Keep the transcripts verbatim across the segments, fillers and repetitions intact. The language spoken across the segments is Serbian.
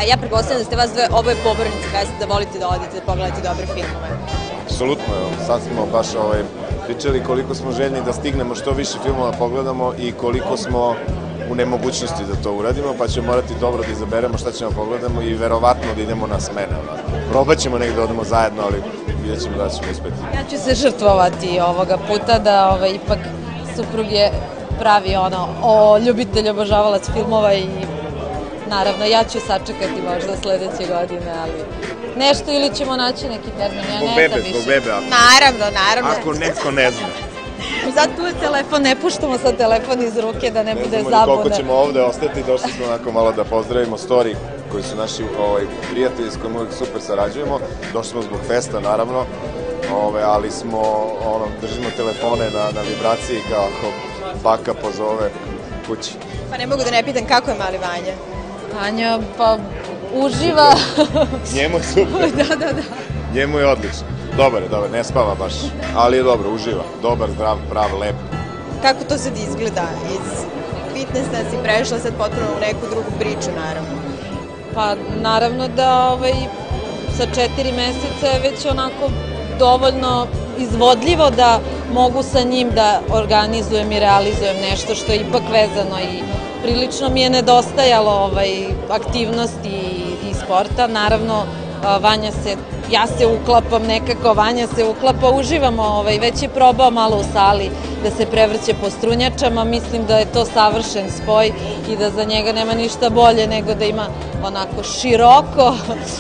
A ja pretpostavljam da ste vas dve oboje pobornice Festa, da volite da odete da pogledate dobre filmove. Apsolutno, sad smo baš pričali koliko smo željni da stignemo što više filmova pogledamo i koliko smo u nemogućnosti da to uradimo, pa ćemo morati dobro da izaberemo šta ćemo pogledamo i verovatno da idemo na smene. Probat ćemo negde da odemo zajedno, ali vidjet ćemo da ćemo uspeti. Ja ću se žrtvovati ovoga puta da ipak suprug je pravi ono ljubitelj, obožavalac filmova i naravno ja ću sačekati možda sledeće godine, ali nešto ili ćemo naći neki termin, ja ne znam više. Zbog bebe, Naravno, naravno. Ako neko ne zna. Sad tu je telefon, ne puštamo sad telefon iz ruke da ne bude zabune. Ne znamo koliko ćemo ovde ostati, došli smo onako malo da pozdravimo Story, koji su naši prijatelji s kojima uvijek super sarađujemo. Došli smo zbog Festa, naravno, ali smo, držimo telefone na vibraciji kao ako baka pozove kući. Pa ne mogu da ne pitam kako je mali Vanja? Vanja, pa uživa. Njemu je super. Da, da, da. Njemu je odlično. Dobar je, dobar, ne spava baš, ali je dobro, uživa. Dobar, zdrav, prav, lep. Kako to sad izgleda? Iz fitnessa si prešla sad potpuno u neku drugu priču, naravno. Pa, naravno da sa četiri meseca je već onako dovoljno izvodljivo da mogu sa njim da organizujem i realizujem nešto što je ipak vezano i prilično mi je nedostajalo aktivnosti i sporta. Naravno, Vanja se, ja se uklapam nekako, Vanja se uklapa, uživamo, već je probao malo u sali da se prevrće po strunjačama, mislim da je to savršen spoj i da za njega nema ništa bolje nego da ima onako široko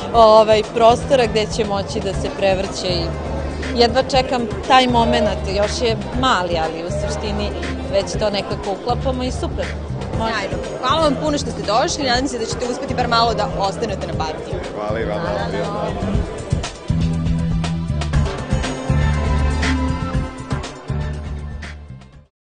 prostora gde će moći da se prevrće i jedva čekam taj moment, još je mali, ali u suštini već to nekako uklapamo i super. Sjajno. Hvala vam puno što ste došli, nadam se da ćete uspeti bar malo da ostanete na partiju. Hvala i vama.